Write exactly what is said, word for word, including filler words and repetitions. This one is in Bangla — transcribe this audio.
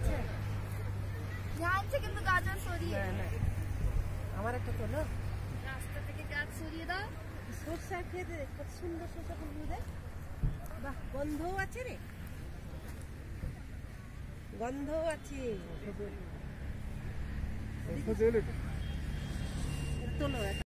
আছে, ध्यान से কিন্তু গাজর সরিয়ে না, আমার একটা তোলো, রাস্তা থেকে গাছ সরিয়ে দাও। সরষা খেতে কত সুন্দর সরষা ফুল রে, বাহ গন্ধও আছে রে, গন্ধও আছে। তোলো।